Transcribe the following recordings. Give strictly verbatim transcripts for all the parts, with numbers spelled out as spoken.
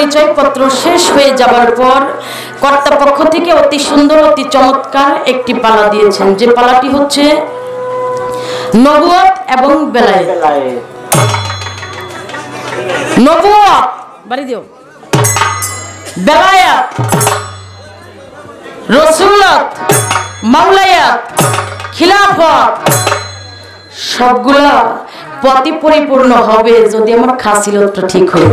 পরিচয়পত্র শেষ হয়ে যাবার পর কর্তা পক্ষ থেকে অতি সুন্দর অতি চমৎকার একটি পালা দিয়েছেন, যে পালাটি হচ্ছে নবুয়ত এবং বেলায়েত। নবুয়ত বাড়ি দিও, বেলায়েত, রাসূলত, মাওলায়াত, খিলাফত সবগুলা পতি পরিপূর্ণ হবে যদি আমার খাসিলতটা ঠিক হয়।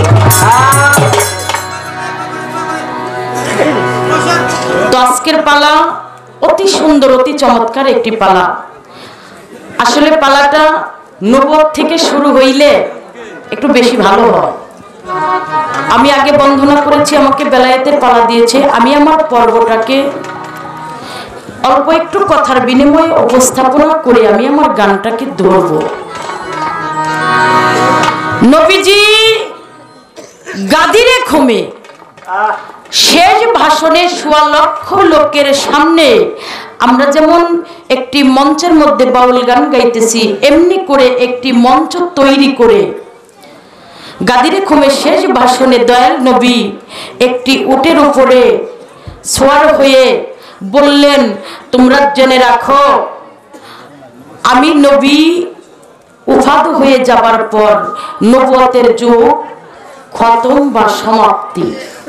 তো আজকের পালা অতি সুন্দর অতি চমৎকার একটি পালা। আসলে পালাটা নবুয়ত থেকে শুরু হইলে একটু বেশি ভালো হয়। আমি আগে বন্দনা করেছি, আমাকে বেলায়েতের পালা দিয়েছে, আমি আমার পর্বটাকে অল্প একটু কথার বিনিময়ে উপস্থাপনা করে আমি আমার গানটাকে ধরব। নবীজি গাদিরে ঘুমে শেষ ভাষণে সোয়া লক্ষ লোকের সামনে আমরা যেমন একটি মঞ্চের মধ্যে বাউল গান গাইতেছি, এমনি করে একটি মঞ্চ তৈরি করে গাদিরে ঘুমে শেষ ভাষণে দয়াল নবী একটি উটের উপরে সোয়ার হয়ে বললেন, তোমরা জেনে রাখো আমি নবী উফাদ হয়ে যাবার পর নবুয়তের যুগ খতম বা সমাপ্তি,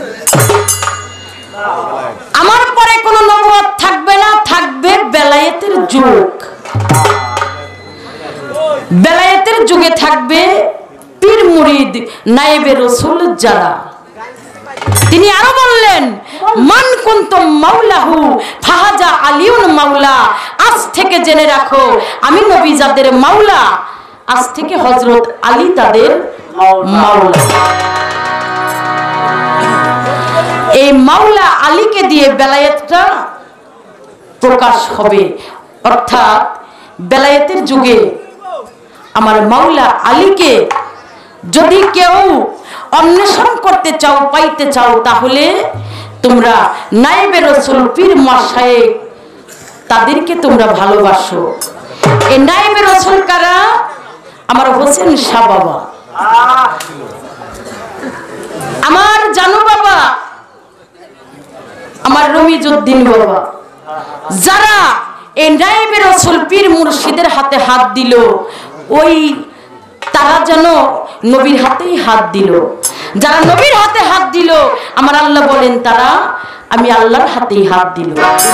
আমার পরে কোনো নবুয়ত থাকবে না, থাকবে বেলায়েতের যুগ। বেলায়েতের যুগে থাকবে পীর মুরিদ নায়েবে রাসূল যারা। তিনি আরো বললেন, মান কুনতুম মাওলাহু ফাহাজা আলিউন মাওলা, আজ থেকে জেনে রাখো আমি নবী যাদের মাওলা, আজ থেকে হযরত আলী তাদের মাওলা। এই মাওলা আলীকে দিয়ে বেলায়েতটা প্রকাশ হবে, অর্থাৎ বেলায়েতের যুগে আমার মাওলা আলীকে যদি কেউ অন্বেষণ করতে চাও, পাইতে চাও, তাহলে তোমরা নায়েবে রাসূল পীর মাশায়েখ তাদেরকে তোমরা ভালোবাসো। এই নায়েবে রাসূল কারা? আমার হোসেন শাহ বাবা, আমার জানু বাবা, আমার রমিজউদ্দিন বাবা, যারা এই নায়েবে রাসূল পীর মুর্শিদের হাতে হাত দিল, ওই তারা যেন নবীর হাতেই হাত দিল। যারা নবীর হাতে হাত দিল, আমার আল্লাহ বলেন তারা আমি আল্লাহর হাতেই হাত দিল।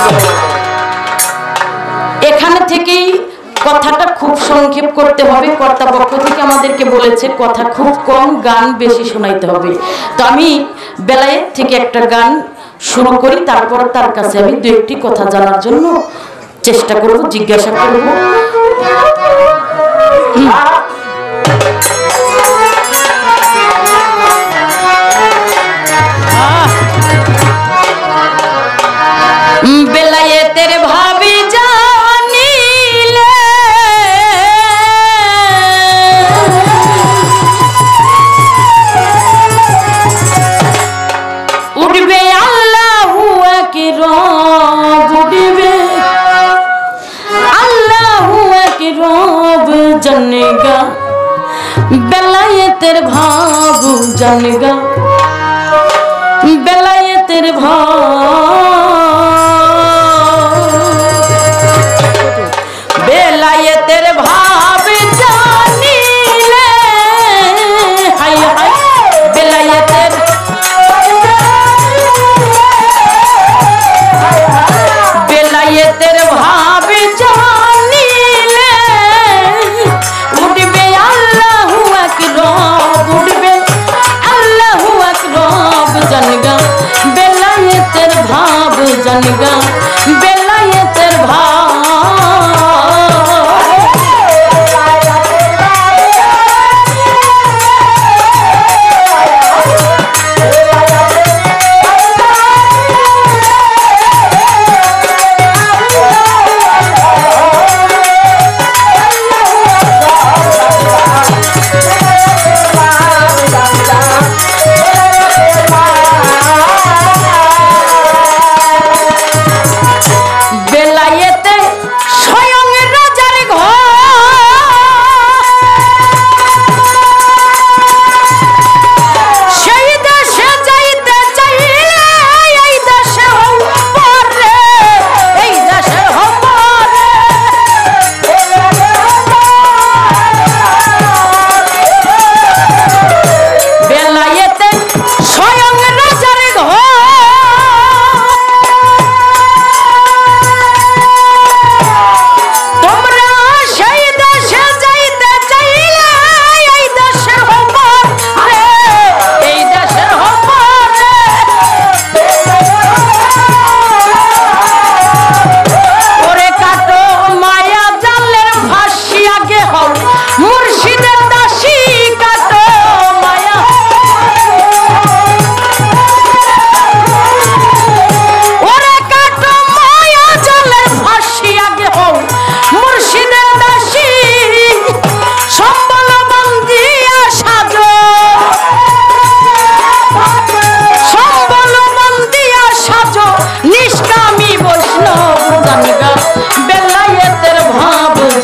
এখানে থেকেই কথাটা খুব সংক্ষেপ করতে হবে, কর্তা পক্ষ থেকে আমাদেরকে বলেছে কথা খুব কম, গান বেশি শোনাইতে হবে। তো আমি বেলায়েত থেকে একটা গান শুরু করি, তারপর তার কাছে আমি দু একটি কথা জানার জন্য চেষ্টা করব, জিজ্ঞাসা করব। বেলায়েতের ভাবি জানিলে উঠবে আল্লাহু আকবার, উঠবে আল্লাহু আকবার জানেগা, বেলায়েতের ভাব জানেগা, বেলায়েতের ভাব, বেলায়েতের ভাব জানিলে, হাই হাই বেলায়েতের বেলায়েতের ভাব জানিলে উঠবে আল্লাহু আকবার, উঠবে আল্লাহু আকবার জানগা, বেলায়েতের ভাব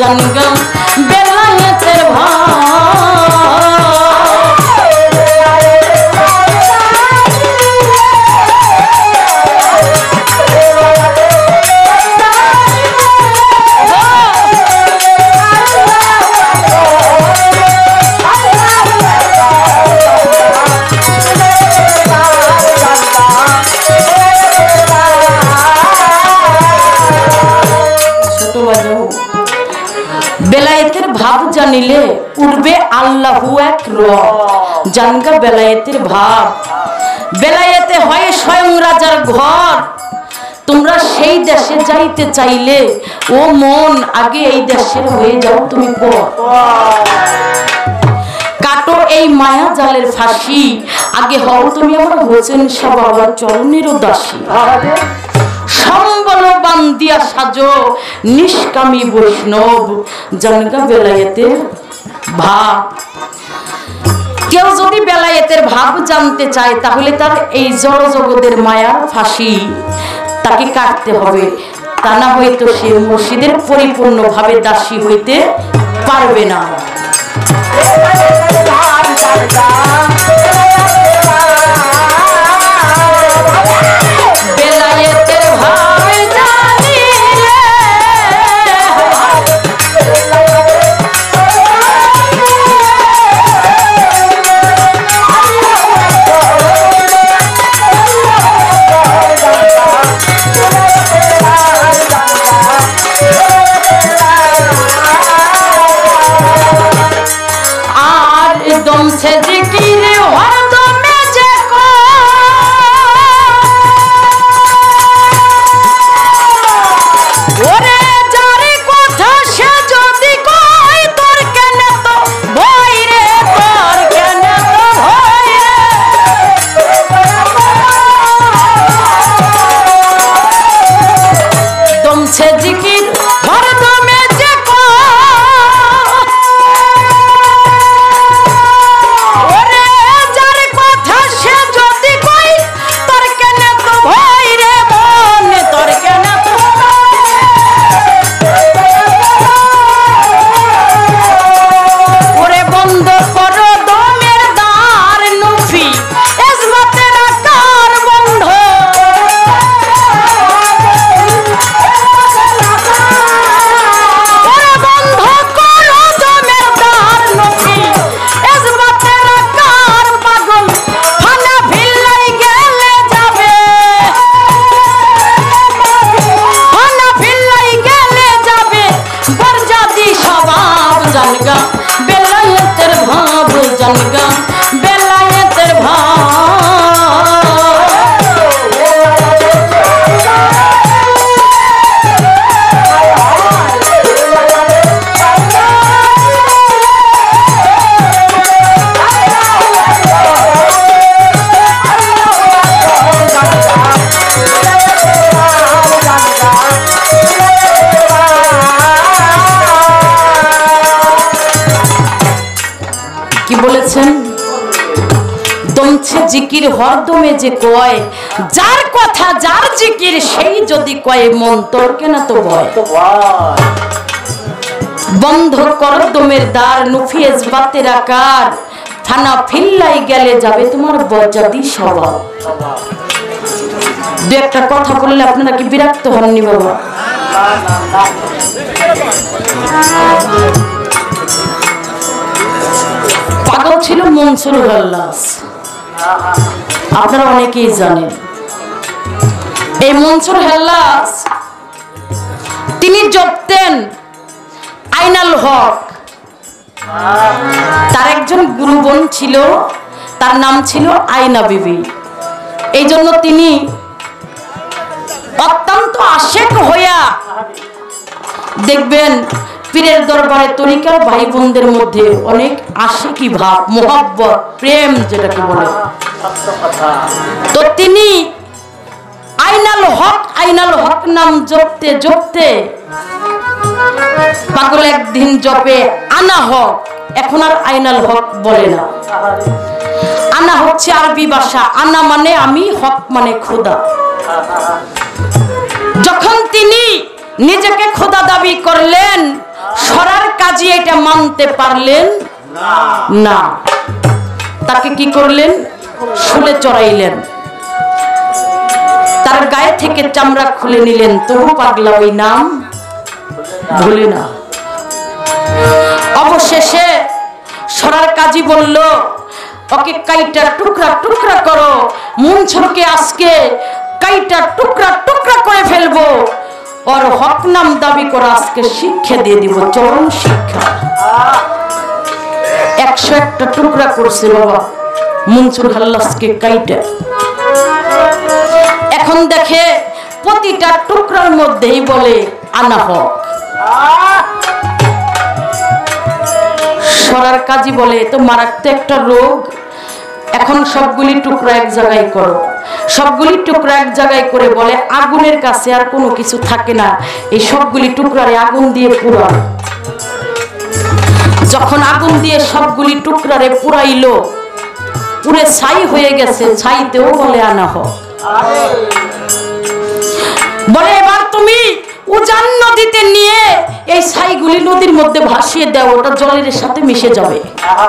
জানগা বেলায়েতের ভাব বেলায়েতের ভাব জানিলে উঠবে আল্লাহু এক রব জানগা বেলায়েতের ভাব বেলায়েতে হয় স্বয়ং রাজার ঘর তোমরা সেই দেশে যাইতে চাইলে ও মন আগে এই দেশের হয়ে যাও তুমি পর কাটো এই মায়া জালের ফাঁসি আগে হও তুমি আমার হোসেন শাহ বাবার চরণের দাসী সম্বল বান্দিয়া সাজো নিষ্কামী বৈষ্ণব জানগা বেলায়েতের ভাব কেউ যদি বেলায়েতের ভাব জানতে চায় তাহলে তার এই জড় জগতের মায়ার ফাঁসি তাকে কাটতে হবে তা না হয়তো সে মুর্শিদের পরিপূর্ণভাবে দাসী হইতে পারবে না বেলায়েতের ভাব জানিলে আর দম সে জিকির হরদমে যে ওরে যারে কথা সে যদি কই তোর কেন তো ভয় রে তোর কেন তো ভয় রে দম সে জিকির হরদমে যে ওরে যার কথা সে যদি কই তোর কেন তো ভয় রে মন তোর কেন তো ওরে বন্ধ করো দমের দ্বার নুফি ইজমতের আকার বন্ধ ওরে বন্ধ করো দমের দ্বার নুফি ইজমতের আকার পাগল ফানা ভিলাই গেলে যাবে ফানা ভিলাই গেলে যাবে বরজাদি স্বভাব জানগা বেলায়েতের ভাব জানগা বেলায়েতের ভাব কি বলেছেন দমছে জিকির হরদমে যে কয় যার কথা যার জিকির সেই যদি কয় মন তোর কেন তো ভয় বন্ধ কর দমের দ্বার নুফি ইজমতের আকার থানা ফিল্লাই গেলে যাবে তোমার বরজাদি স্বভাব দু একটা কথা বললে আপনারা কি বিরক্ত হননি বাবা পাগল ছিল মনসুর হাল্লাস আপনারা অনেকেই জানেন এই মনসুর হাল্লাস তিনি জপতেন আইনাল হক তার একজন গুরুবোন ছিল তার নাম ছিল আয়না বিবি এই জন্য তিনি অত্যন্ত আশেক হইয়া দেখবেন পীরের দরবারে তরিকার ভাই বোনদের মধ্যে অনেক আশিকি ভাব মোহাব্বত প্রেম যেটাকে বলে তো তিনি আইনাল হক আইনাল হক নাম জপতে জপতে পাগল একদিন জপে আনা হক এখন আর আইনাল হক বলে না আনা হচ্ছে আরবি ভাষা আনা মানে আমি হক মানে খোদা যখন তিনি নিজেকে খোদা দাবি করলেন সরার কাজী এটা মানতে পারলেন না। তাকে কি করলেন? শুলে চড়াইলেন, তার গায়ে থেকে চামড়া খুলে নিলেন, তবু পাগলা ওই নাম ভুলে না। অবশেষে সরার কাজী বলল, ওকে কাইটা টুকরা টুকরা করো, মনসুরকে আজকে কাইটা টুকরা টুকরা করে ফেলবো, ওর হক নাম দাবি করে আজকে শিক্ষা দিয়ে দিব, চরম শিক্ষা। একশো একটা টুকরা করছে বাবা মনসুর হাল্লাসকে কাইটা। এখন দেখে প্রতিটা টুকরার মধ্যেই বলে আনা হক। সরার কাজী বলে তো মারাত্মক একটা রোগ, এখন সবগুলি টুকরা এক জায়গায় করো। সবগুলি টুকরা এক জায়গায় করে বলে আগুনের কাছে আর কোনো কিছু থাকে না, এই সবগুলি টুকরারে আগুন দিয়ে পুরাও। যখন আগুন দিয়ে সবগুলি টুকরারে পুরাইলো, পুরে ছাই হয়ে গেছে, ছাইতেও বলে আনা হোক। বলে এবার তুমি উজান নদীতে নিয়ে এই ছাইগুলি নদীর মধ্যে ভাসিয়ে দাও, ওটা জলের সাথে মিশে যাবে।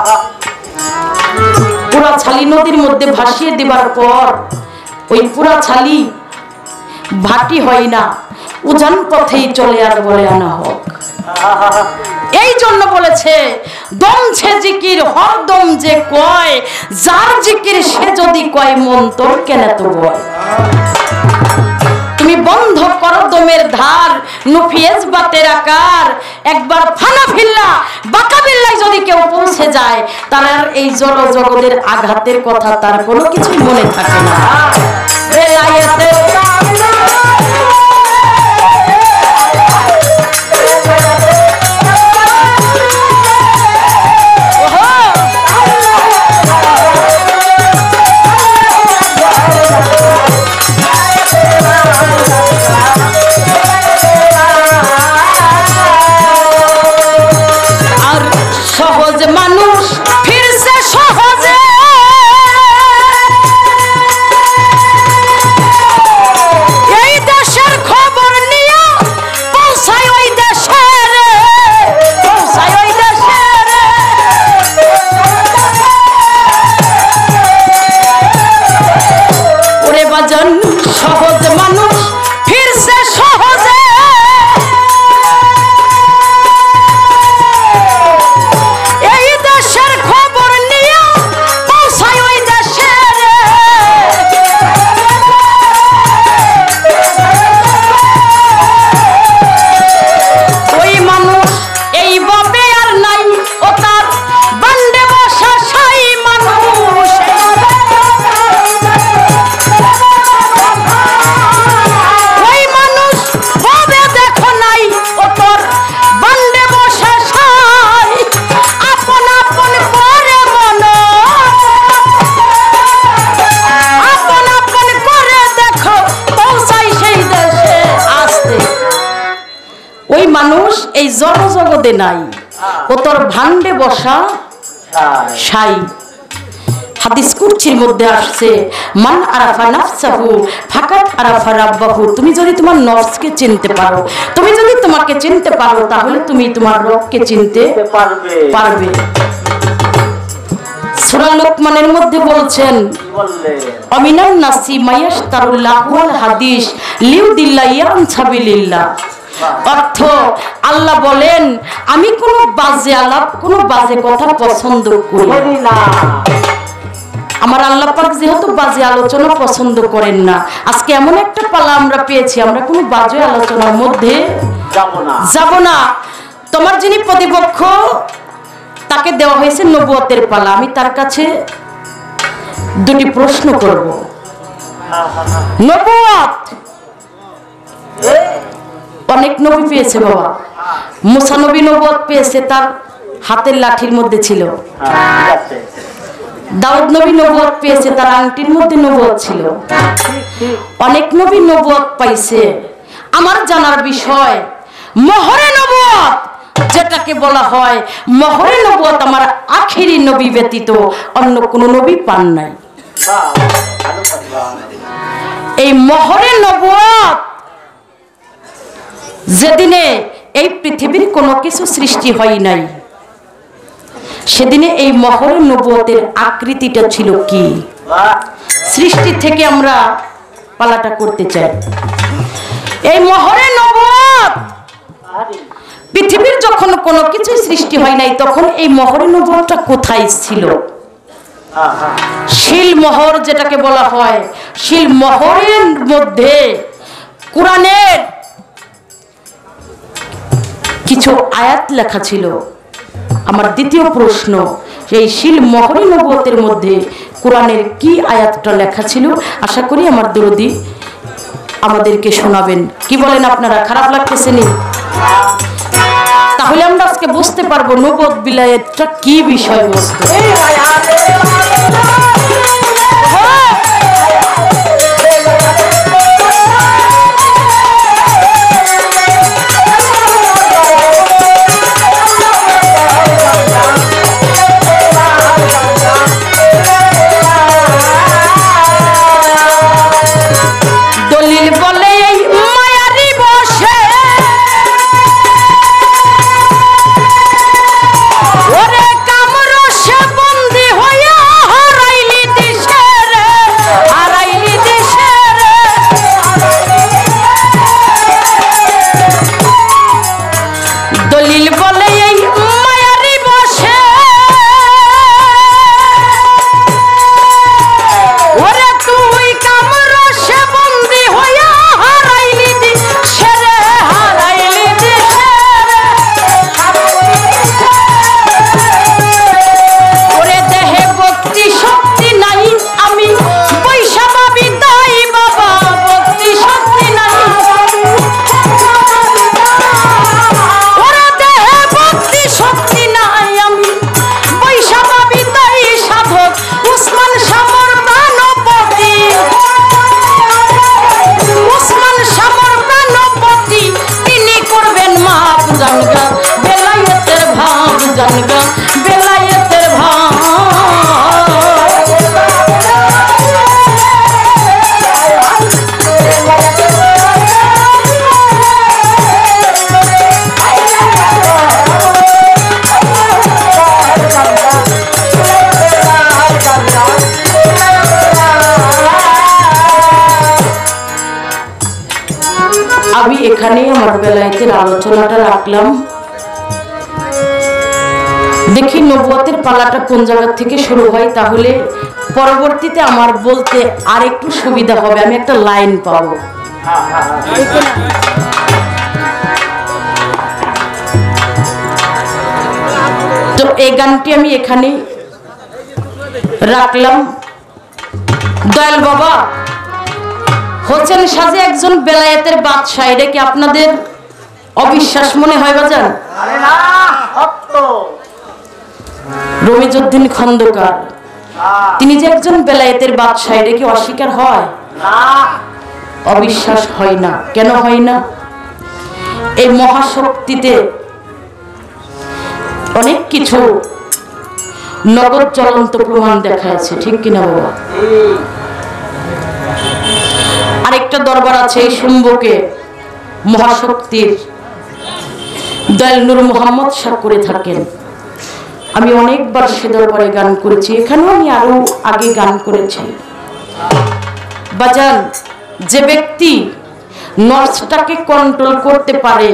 পুরা ছালি নদীর মধ্যে ভাসিয়ে দেবার পর ওই পুরা ছালি ভাটি হয় না, উজান পথেই চলে আর বলে আনা হোক। এই জন্য বলেছে দম ছে জিকির হরদম যে কয়, যার জিকির সে যদি কয় মন তোর কেন তো বয়। তুমি বন্ধ করো দমের ধার, নুফিয়েজ বাতের আকার, একবার ফানা ফিল্লা বাঁকা বিল্লাই যদি কেউ পৌঁছে যায়, তার আর এই জড় জগতের আঘাতের কথা তার কোনো কিছু মনে থাকে না। বেলায়েতের এই জড় জগতে নাই, ও তোর ভান্ডে বসা সাই। হাদিস কুরসির মধ্যে আসছে মান আরাফা নাফসাহু ফাকাত আরাফা রাব্বাহু। তুমি যদি তোমার নফসকে চিনতে পারো, তুমি যদি তোমাকে চিনতে পারো, তাহলে তুমি তোমার রবকে চিনতে পারবে পারবে সূরা লোকমানের মধ্যে বলছেন আমিনান নাসি মায়াশতারুল লাহওয়াল হাদিস লিউদিল্লাহি আন সাবিলিল্লাহ। অর্থ আল্লাহ বলেন আমি কোন বাজে আলাপ, কোন বাজে কথা পছন্দ করি না। আমার আল্লাহ পাক যেহেতু বাজে আলোচনা পছন্দ করেন না, আজকে এমন একটা পালা আমরা পেয়েছি, আমরা কোনো বাজে আলোচনার মধ্যে যাব না যাব না তোমার যিনি প্রতিপক্ষ তাকে দেওয়া হয়েছে নবুয়তের পালা। আমি তার কাছে দুটি প্রশ্ন করব। নবুয়ত অনেক নবী পেয়েছে বাবা। মুসা নবী নবুয়ত পেয়েছে, তার হাতের লাঠির মধ্যে ছিল। দাউদ নবী নবুয়ত পেয়েছে, তার আংটির মধ্যে নবুয়ত ছিল। অনেক নবী নবুয়ত পাইছে। আমার জানার বিষয় মোহরে নবুয়ত, যেটাকে বলা হয় মোহরে নবুয়ত, আমার আখেরি নবী ব্যতীত অন্য কোন নবী পান নাই। এই মোহরে নবুয়ত যেদিনে এই পৃথিবীর কোনো কিছু সৃষ্টি হয় নাই, সেদিনে এই মহরে নবুয়তের আকৃতিটা ছিল কি? সৃষ্টি থেকে আমরা পালাটা করতে চাই। এই মহরে নবুয়ত, পৃথিবীর যখন কোনো কিছু সৃষ্টি হয় নাই তখন এই মহরে নবুয়তটা কোথায় ছিল? শিল মোহর যেটাকে বলা হয়, শিল মোহরের মধ্যে কোরআনের কিছু আয়াত লেখা ছিল। আমার দ্বিতীয় প্রশ্ন, এই শিল মোহরে নবুয়তের মধ্যে কোরআনের কি আয়াতটা লেখা ছিল? আশা করি আমার দরদি আমাদেরকে শোনাবেন। কি বলেন আপনারা? খারাপ লাগতেছে নি? তাহলে আমরা আজকে বুঝতে পারবো নবুয়ত বিলায়েতটা কি বিষয়বস্তু। আমি এখানে আমার বেলায়েতের আলোচনাটা রাখলাম। দেখি নবুয়তের পালাটা কোন জায়গা থেকে শুরু হয়, তাহলে পরবর্তীতে আমার বলতে আর একটু সুবিধা হবে, আমি একটা লাইন পাবো। তো এই গানটি আমি এখানে রাখলাম। দয়াল বাবা হচ্ছেন সাজে একজন বেলায়েতের বাদশাহ, এটা কি আপনাদের অবিশ্বাস মনে হয় বাজান? রমিজউদ্দিন খন্দকার তিনি যে একজন বেলায়েতের বাদশাহ, এটা কি অস্বীকার হয়? অবিশ্বাস হয় না। কেন হয় না? এই মহাশক্তিতে অনেক কিছু নগদ চলন্ত প্রমাণ দেখা যাচ্ছে, ঠিক কিনা বাবা? আরেকটা দরবার আছে এই শুম্বকে, মহাশক্তির দয়াল নূর মোহাম্মদ শাহ করে থাকেন। আমি অনেকবার সে দরবারে গান করেছি, এখানেও আমি আরো আগে গান করেছি। বাজান, যে ব্যক্তি নর্সটাকে কন্ট্রোল করতে পারে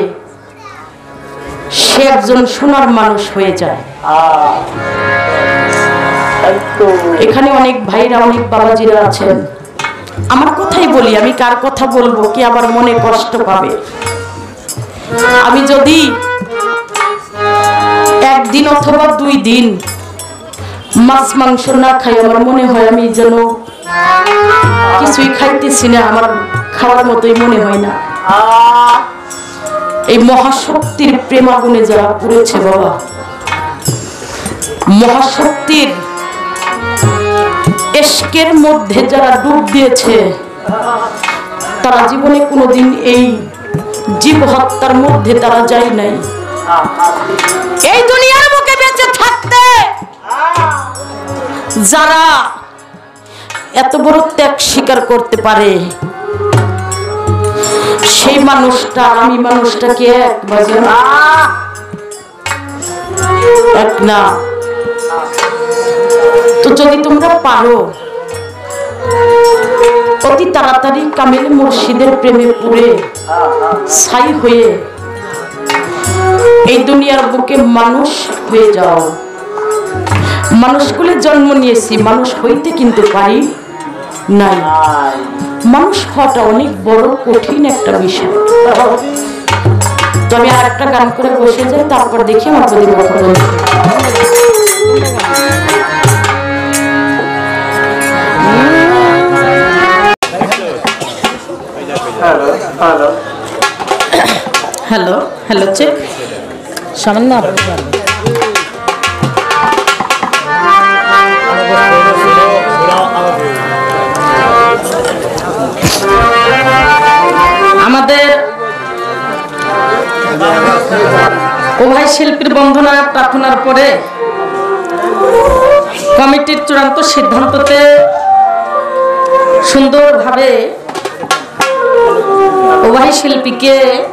সে একজন সোনার মানুষ হয়ে যায়। এখানে অনেক ভাইরা, অনেক বাবাজিরা আছেন। আমার কথাই বলি, আমি কার কথা বলবো কি আবার মনে কষ্ট পাবে। আমি যদি একদিন অথবা দুই দিন মাছ মাংস না খাই, আমার মনে হয় আমি যেন কিছুই খাইতেছি না, আমার খাওয়ার মতোই মনে হয় না। এই মহাশক্তির প্রেমাগুণে যারা পড়েছে বাবা, মহাশক্তির এশকের মধ্যে যারা ডুব দিয়েছে, তারা জীবনে কোনোদিন এই জীব হত্যার মধ্যে তারা যায় নাই। এই দুনিয়ার বুকে বেঁচে থাকতে যারা এত বড় ত্যাগ স্বীকার করতে পারে, সেই মানুষটা আমি মানুষটা কি এক বাজে না এক না। তো যদি তোমরা পারো অতি তাড়াতাড়ি কামিল মুর্শিদের প্রেমে পড়ে ছাই হয়ে এই দুনিয়ার বুকে মানুষ হয়ে যাও। মানুষগুলো জন্ম নিয়েছি, মানুষ হইতে কিন্তু পারি নাই। মানুষ হওয়াটা অনেক বড় কঠিন একটা বিষয়। তো আমি আর একটা গান করে বসে যাই, তারপর দেখি আমার যদি কথা বলি। হ্যালো হ্যালো চেক সামান্য আমাদের উভয় শিল্পীর বন্ধনা প্রার্থনার পরে কমিটির চূড়ান্ত সিদ্ধান্ততে সুন্দরভাবে উভয় শিল্পীকে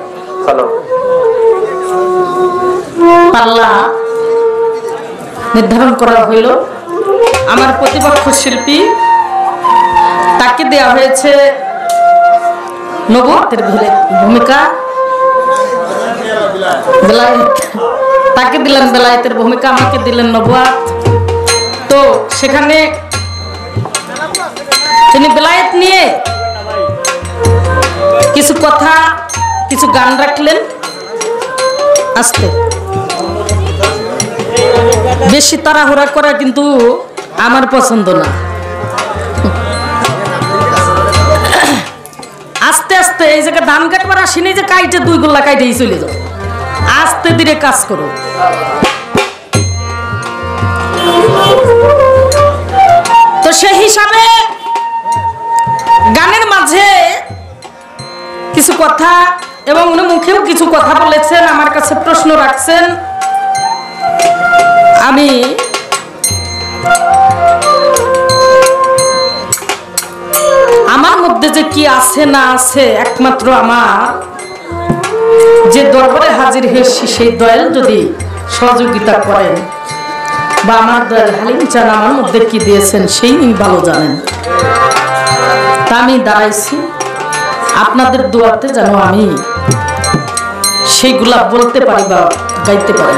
পাল্লা নির্ধারণ করা হইল। আমার প্রতিপক্ষ শিল্পী তাকে দেওয়া হয়েছে নবুয়তের ভূমিকা, তাকে দিলেন বেলায়েতের ভূমিকা, আমাকে দিলেন নবুয়ত। তো সেখানে তিনি বেলায়েত নিয়ে কিছু কথা কিছু গান রাখলেন। আস্তে বেশি তাড়াহুড়া করা কিন্তু আমার পছন্দ না। আস্তে আস্তে এই জায়গায় ধান কাটবার আসেনি যে কাইটে দুই গোল্লা কাইটেই চলে যাও, আস্তে ধীরে কাজ করো। তো সেই হিসাবে গানের মাঝে কিছু কথা এবং উনি মুখেও কিছু কথা বলেছেন, আমার কাছে প্রশ্ন রাখছেন। আমি আমার মধ্যে যে কি আছে না আছে একমাত্র আমার যে দরবারে হাজির হয়েছি সেই দয়াল যদি সহযোগিতা করেন, বা আমার দয়াল হালিম চান আমার মধ্যে কি দিয়েছেন সেই ভালো জানেন। তা আমি দাঁড়াইছি আপনাদের দোয়াতে যেন আমি সেইগুলা বলতে পারি বা গাইতে পারি।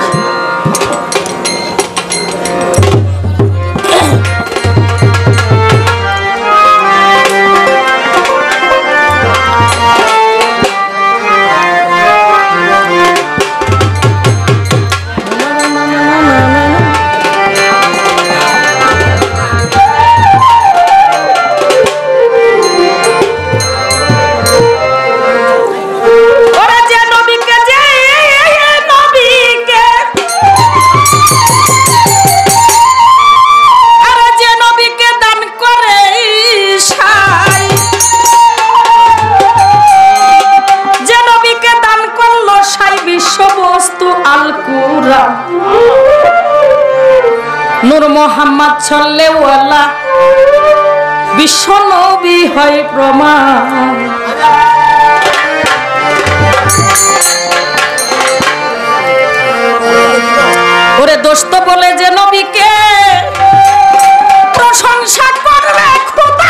নূর মোহাম্মদ ছল্লেওয়ালা বিশ্ব নবী হয় প্রমাণ। ওরে দোস্ত বলে যে নবীকে প্রশংসা করবে খোদা,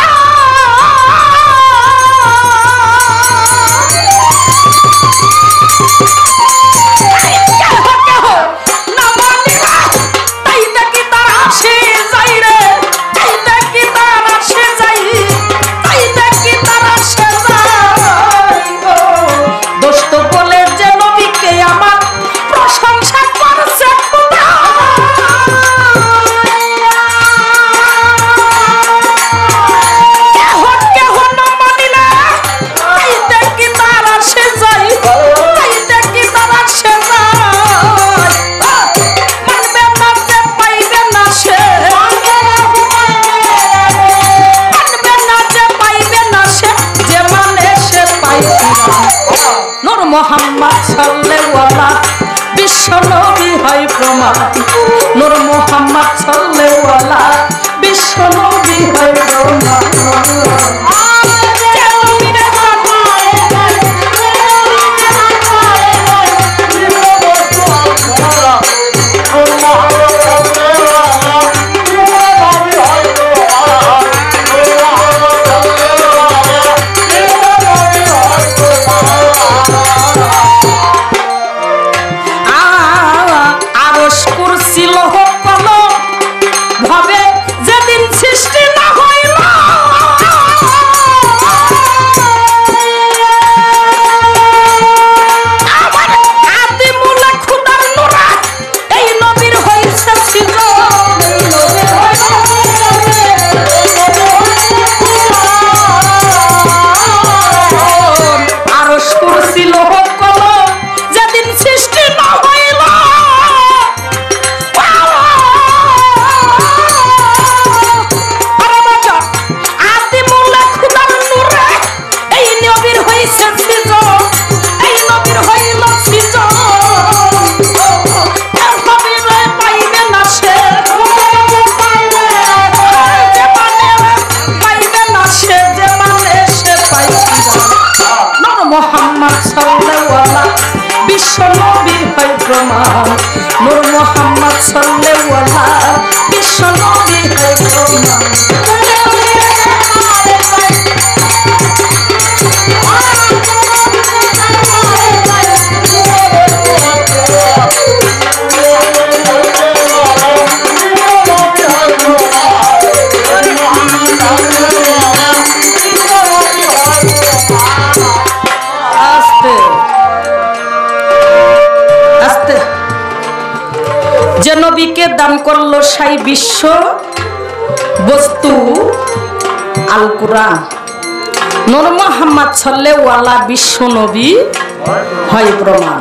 মোহাম্মদ সাল্লাল্লাহু বিশ্ব নবী হয় প্রমাণ। নূর মোহাম্মদ সাল্লাল্লাহু বিশ্ব নবী হয় প্রমাণ। দান করলো সাই বিশ্ব বস্তু আল কুরআন। নূর মুহাম্মদ সাল্লাল্লাহু আলা বিশ্ব নবী হয় প্রমাণ।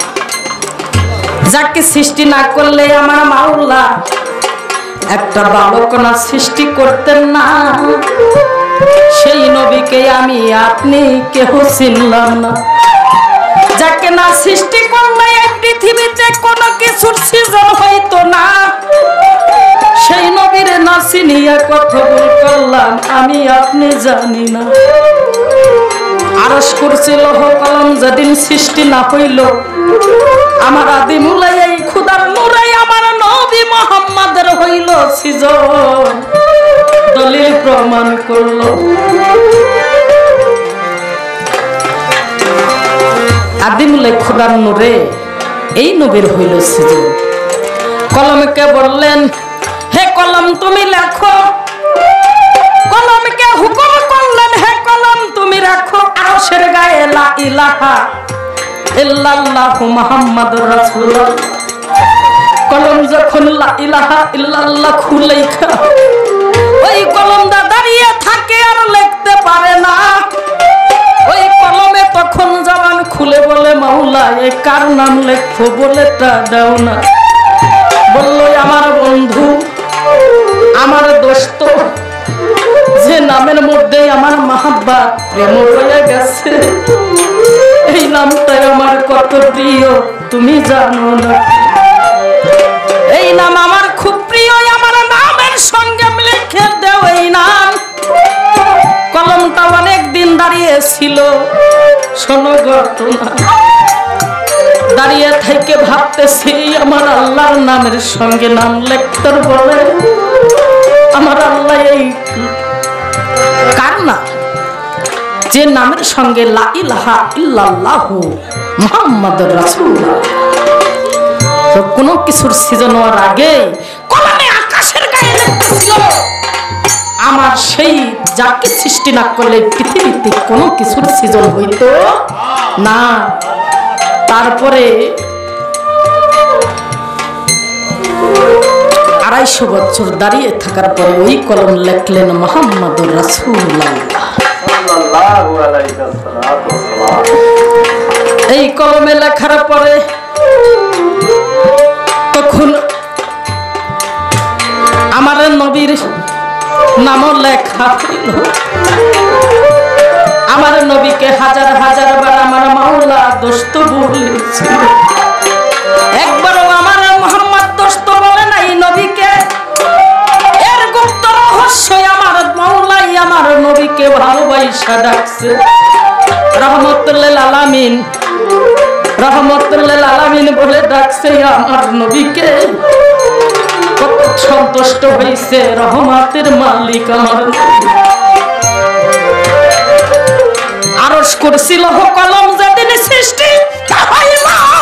যাকে সৃষ্টি না করলে আমার মাওলা একটা বালক না সৃষ্টি করতেন না, সেই নবীকে আমি আপনি কেহ চিনলাম না। যাকে না সৃষ্টি করলে এই পৃথিবীতে কোনো কিছুর সৃজন হইতো না, সেই নবীর না চিনিয়া কথা বল করলাম আমি আপনি জানি না। আরশ কুরসি লৌহ কলম যেদিন সৃষ্টি না হইল, আমার আদি মূলাই এই খুদার নূরাই আমার নবী মুহাম্মাদের হইল সৃজন, দলিল প্রমাণ করলো। আদি মূলাই খুদার নূরে এই নবীর হইল সৃজন। কলমকে বললেন হে কলম তুমি লেখো, কলমকে হুকুম করলেন হে কলম তুমি রাখো আরশের গায়ে লা ইলাহা ইল্লাল্লাহু মুহাম্মাদুর রাসূলুল্লাহ। কলম যখন লা ইলাহা ইল্লাল্লাহ লেখা, ওই কলমটা দাঁড়িয়ে থাকে আর লিখতে পারে না। ওই কলমে তখন জবান খুলে বলে মাওলা এ কার নাম লেখো বলে তা দাও না। বলল আমার বন্ধু আমার দোস্ত, যে নামের মধ্যে আমার মাহাব্বত প্রেম রয়ে গেছে, এই নামটাই আমার কত প্রিয় তুমি জানো না। এই নাম আমার খুব প্রিয়, আমার নামের সঙ্গে লিখে দেও এই নাম। কলমটা অনেক দিন দাঁড়িয়ে ছিল, শোনো ঘটনা। দাঁড়িয়ে থেকে ভাবতেছি আমার আল্লাহর নামের সঙ্গে নাম লিখতে বলে আমার আল্লাহ এই কার নাম, যে নামের সঙ্গে লা ইলাহা ইল্লাল্লাহু মুহাম্মাদুর রাসূলুল্লাহ। তো কোনো কিছুর সৃজন হওয়ার আগে কলমে আকাশের গায়ে লিখতেছিল আমার সেই যাকে সৃষ্টি না করলে পৃথিবীতে কোনো কিছুর সৃজন হইতো না। তারপরে আড়াইশো বছর দাঁড়িয়ে থাকার পরে ওই কলম লেখলেন মুহাম্মাদুর রাসূলুল্লাহ। এই কলমে লেখার পরে তখন আমার নবীর নাম লেখা হইল। আমার নবীকে হাজার হাজার বার আমার মাওলা দোস্ত বলেছিল, একবারও আমার মুহাম্মদ দোস্ত বলে নাই নবীকে। এর গুপ্ত রহস্য আমার মাওলাই আমার নবীকে ভালোবাসা ডাকছে। রহমতুল লিল আলামিন, রহমতুল লিল আলামিন বলে ডাকছে আমার নবীকে। কত সন্তুষ্ট হইছে রহমতের মালিক আমার। আরশ কুরসি লৌহ কলম যেদিন সৃষ্টি হইল,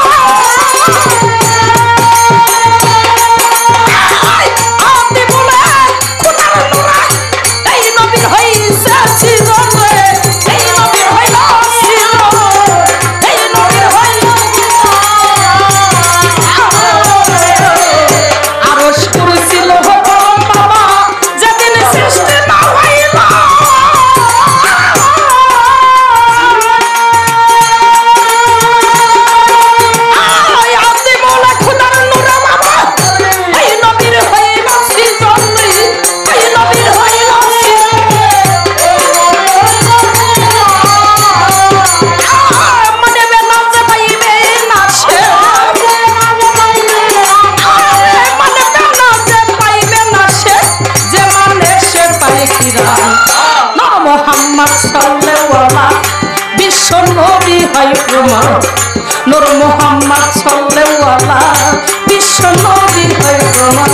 নূর মুহাম্মদ সাল্লাল্লাহু আলা বিশ্ব নবী হয় প্রমাণ।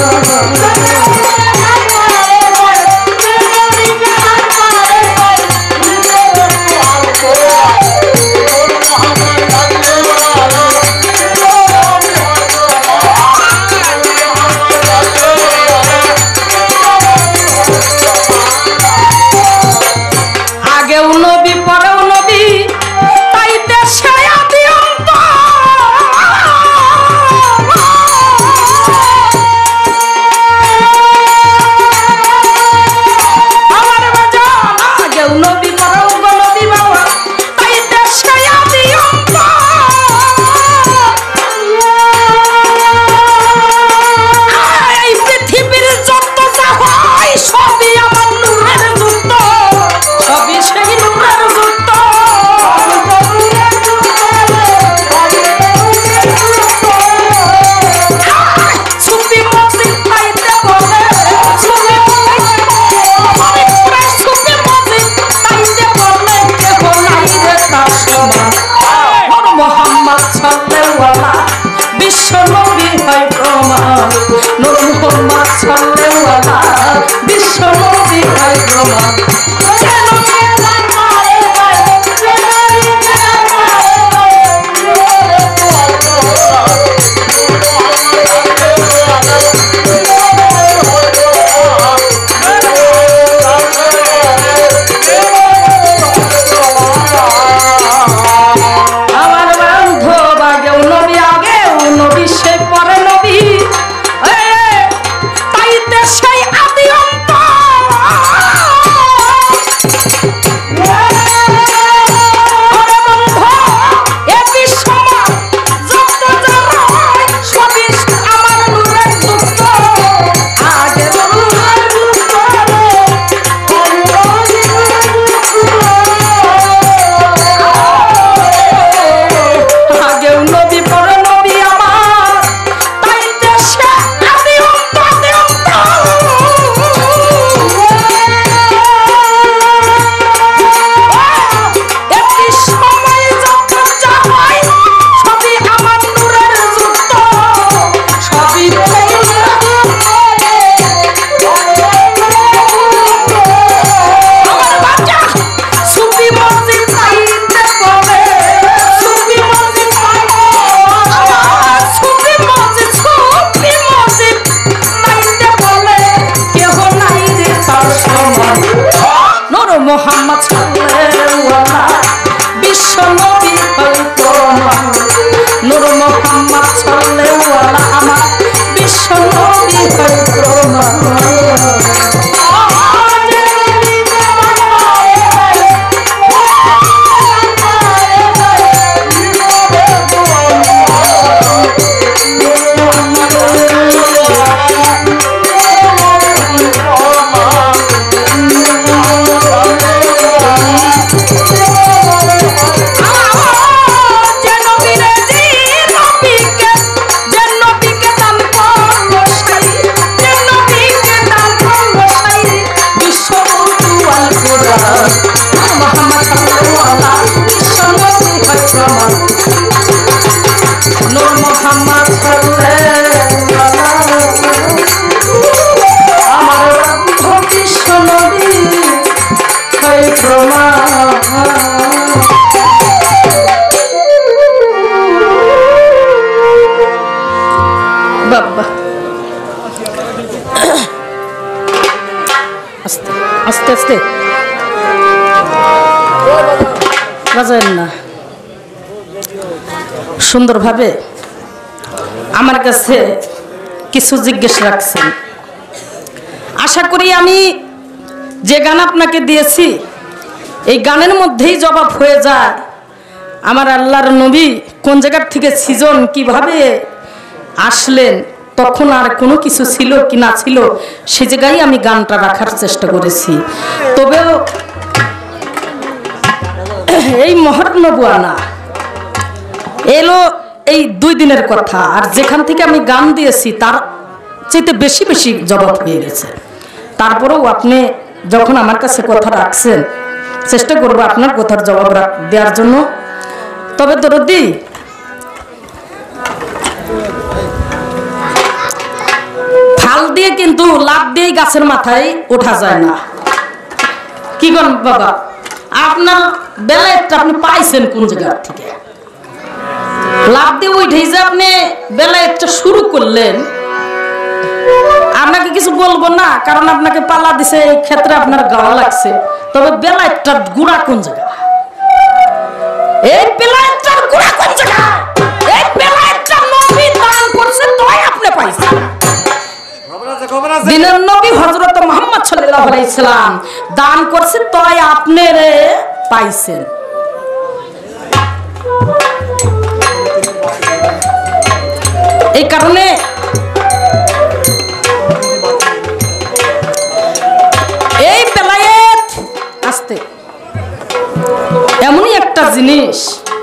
আগেও নবী পরেও নবী, তাই দেশে আদি অন্ত আস্তে আস্তে আস্তে বাজান না, সুন্দরভাবে আমার কাছে কিছু জিজ্ঞেস রাখছেন। আশা করি আমি যে গান আপনাকে দিয়েছি এই গানের মধ্যেই জবাব হয়ে যায় আমার আল্লাহর নবী কোন জায়গার থেকে সিজন কিভাবে আসলেন, তখন আর কোনো কিছু ছিল কি না ছিল সে জায়গায় আমি গানটা রাখার চেষ্টা করেছি। তবেও এই মহরম নবুয়ানা এলো এই দুই দিনের কথা, আর যেখান থেকে আমি গান দিয়েছি তার চাইতে বেশি বেশি জবাব হয়ে গেছে। তারপরেও আপনি যখন আমার কাছে কথা রাখছেন চেষ্টা করবো আপনার কথার জবাব দেওয়ার জন্য। তবে দরদি ফাল দিয়ে কিন্তু লাভ দিয়ে গাছের মাথায় ওঠা যায় না। কি করেন বাবা, আপনার বেলায়েতটা আপনি পাইছেন কোন জায়গা থেকে? লাভ দিয়ে উঠেই যে আপনি বেলায়েতটা শুরু করলেন, আপনাকে কিছু বলবো না কারণ আপনাকে পালা দিছে এই ক্ষেত্রে আপনার গাওয়া লাগছে। তবে বেলায়েতটার গুড়া কোন জায়গা? এই বেলায়েতটার গুড়া কোন জায়গা? এই বেলায়েতটা নবী দান করছে তাই আপনি পাইছেন। দিনের নবী হযরত মুহাম্মদ সাল্লাল্লাহু আলাইহি সাল্লাম দান করছে তাই আপনি রে পাইছেন। এই কারণে এই বেলায়েত আসতে এমনই একটা জিনিস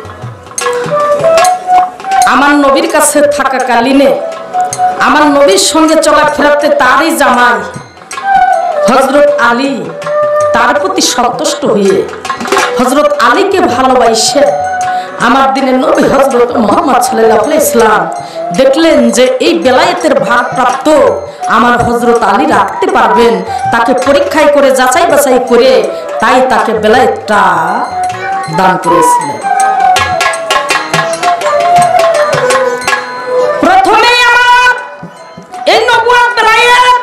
আমার নবীর কাছে থাকাকালীনে আমার নবীর সঙ্গে চলাফেরাতে তারই জামাই হযরত আলী তার প্রতি সন্তুষ্ট হয়ে হযরত আলীকে ভালোবাসে আমার দিনের নবী হযরত মুহাম্মদ সাল্লাল্লাহু আলাইহি সাল্লাম দেখলেন যে এই বেলায়েতের ভারপ্রাপ্ত আমার হযরত আলী রাখতে পারবেন, তাকে পরীক্ষায় করে যাচাই বাছাই করে তাই তাকে বেলায়েতটা দান করেছিলেন। প্রথমে আমার এই নবুয়ত বেলায়েত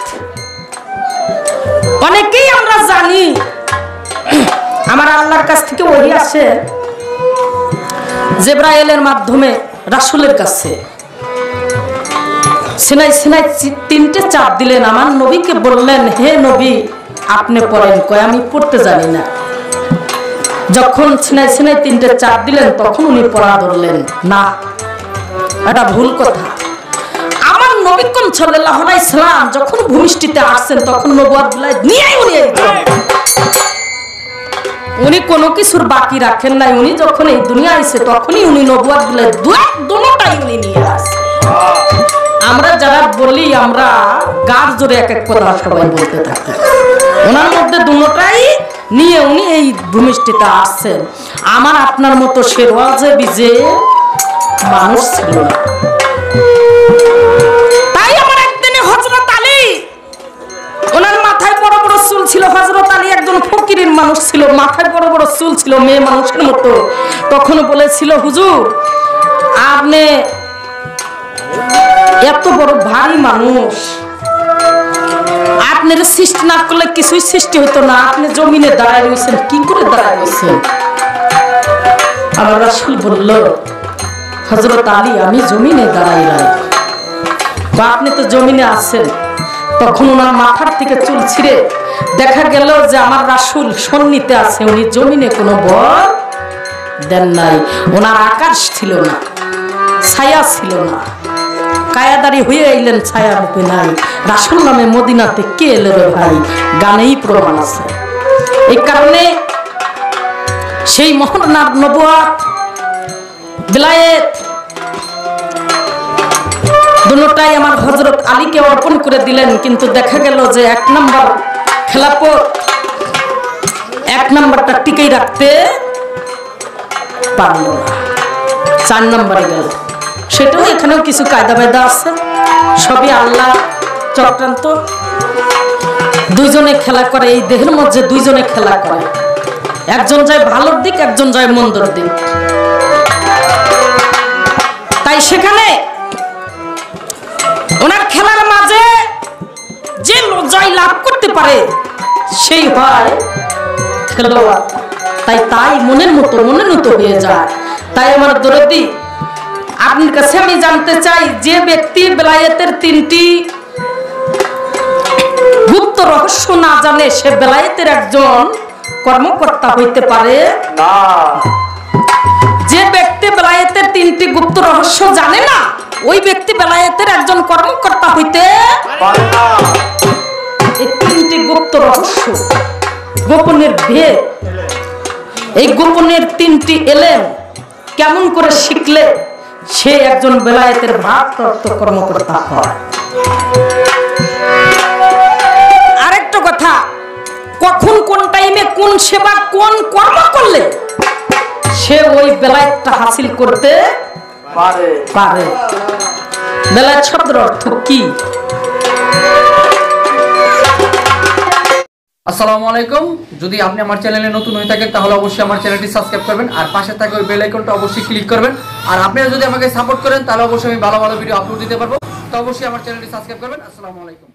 অনেকেই আমরা জানি আমার আল্লাহর কাছ থেকে ওহী আসে জিবরাইলের মাধ্যমে রাসূলের কাছে। সিনাই সিনাই তিনটে চাপ দিলেন, আমার নবীকে বললেন হে নবী আপনি পড়েন। কয় আমি পড়তে জানি না। যখন সিনাই সিনাই তিনটে চাপ দিলেন তখন উনি পড়া ধরলেন না, এটা ভুল কথা। আমার নবী কোন সাল্লাল্লাহু আলাইহি সাল্লাম যখন ভূমিষ্ঠিতে আসছেন তখন নবুয়ত বিলায় নিয়েই উনি উনি কোনো কিছুর বাকি রাখেন নাই। উনি যখন এই দুনিয়া আইছে তখনই উনি নবুয়ত বিলায় দুটোটাই উনি নিয়ে আসছেন। আমরা যারা বলি আমরা গার জোরে এক এক কথা সবাই বলতে থাকি, ওনার মধ্যে দুটোটাই নিয়ে উনি এই ভূমিষ্ঠিতে আসছেন। আমার আপনার মতো শেরওয়াজে বিজে মানুষ ছিল না। তাই আমার একদিনে হযরত আলী, ওনার মাথায় বড় বড় চুল ছিল। হযরত আলী একজন ফকিরের মানুষ ছিল, মাথায় বড় বড় চুল ছিল মেয়ে মানুষের মতো। তখন বলেছিল হুজুর আপনি এত বড় ভারী মানুষ, আপনার সৃষ্টি না করলে কিছুই সৃষ্টি হতো না, আপনি জমিনে দাঁড়ায় রয়েছেন, কি করে দাঁড়ায় রয়েছেন? আমার রাসূল বলল হযরত আলী আমি জমিনে দাঁড়াই নাই। বা আপনি তো জমিনে আছেন। তখন ওনার মাথার থেকে চুল ছিঁড়ে দেখা গেল যে আমার রাসূল সন্নিতে আছে, উনি জমিনে কোনো ভর দেন নাই। ওনার আকাশ ছিল না, ছায়া ছিল না, কায়াদারি হয়ে আইলেন, ছায়া রূপে নাই। রাসূল নামে মদিনাতে কে এলো রে ভাই? গানেই প্রমাণ আছে। এই কারণে সেই মহানার নবুয়ত বেলায়েত দুটোটাই আমার হযরত আলীকে অর্পণ করে দিলেন। কিন্তু দেখা গেল যে এক নম্বর খেলাফত এক নম্বরটা টিকেই রাখতে পারল না, চার নম্বরে গেল। সেটাও এখানেও কিছু কায়দা বায়দা আছে, সবই আল্লাহ চক্রান্ত। দুইজনে খেলা করে, এই দেহের মধ্যে দুইজনে খেলা করে, একজন যায় ভালোর দিক, একজন যায় মন্দর দিক। তাই সেখানে ওনার খেলার মাঝে যে জয় লাভ করতে পারে সেই হয় খেলোয়াড়। তাই তাই মনের মতো মনের মতো হয়ে যায়। তাই আমার দরদি, আপনার কাছে আমি জানতে চাই, যে ব্যক্তি বেলায়েতের তিনটি গুপ্ত রহস্য না জানে সে বেলায়েতের একজন কর্মকর্তা হইতে পারে না। যে ব্যক্তি বেলায়েতের তিনটি গুপ্ত রহস্য জানে না ওই ব্যক্তি বেলায়েতের একজন কর্মকর্তা হইতে পারে না। এই তিনটি গুপ্ত রহস্য, গোপনের ভেদ, এই গোপনের তিনটি এলেম কেমন করে শিখলে সে একজন বেলায়েতের ভারপ্রাপ্ত কর্মকর্তা হয়। আরেকটা কথা, কখন কোন টাইমে কোন সেবা কোন কর্ম করলে সে ওই বেলায়েতটা হাসিল করতে পারে পারে বেলায়েত শব্দের অর্থ কি? আসসালামু আলাইকুম। যদি আপনি আমার চ্যানেলে নতুন হয়ে থাকেন তাহলে অবশ্যই আমার চ্যানেলটি সাবস্ক্রাইব করবেন, আর পাশে থাকা ওই বেল আইকনটা অবশ্যই ক্লিক করবেন। আর আপনারা যদি আমাকে সাপোর্ট করেন তাহলে অবশ্যই আমি ভালো ভালো ভিডিও আপলোড দিতে পারবো। তো অবশ্যই আমার চ্যানেলটি সাবস্ক্রাইব করবেন। আসসালামু আলাইকুম।